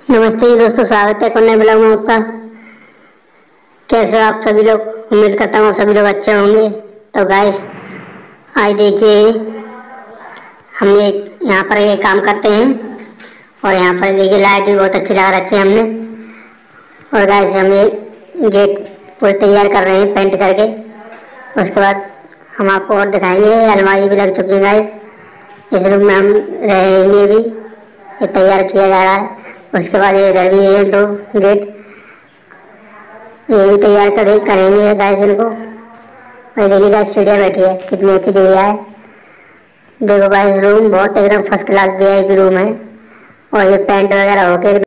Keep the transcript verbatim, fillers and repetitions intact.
नमस्ते दोस्तों, स्वागत है नए ब्लॉग में आपका। कैसे हो आप सभी लोग? उम्मीद करता हूँ आप सभी लोग अच्छे होंगे। तो गाइस, आज देखिए हम ये यहाँ पर ये काम करते हैं और यहाँ पर देखिए लाइट भी बहुत अच्छी लगा रखी है हमने। और गाइस, हम ये गेट पूरे तैयार कर रहे हैं पेंट करके। उसके बाद हम आपको और दिखाएंगे। अलमारी भी लग चुकी है गाइस। इस रूम में हम रहेंगे भी, ये तैयार किया जा रहा है। उसके बाद ये इधर भी है दो गेट, ये भी तैयार करे करेंगे गाइस इनको। और देखिए गाइस, चिड़िया बैठी है, कितनी अच्छी चिड़िया है। देखो गाइस, रूम बहुत एकदम first class V I P room है और ये पेंट वगैरह होके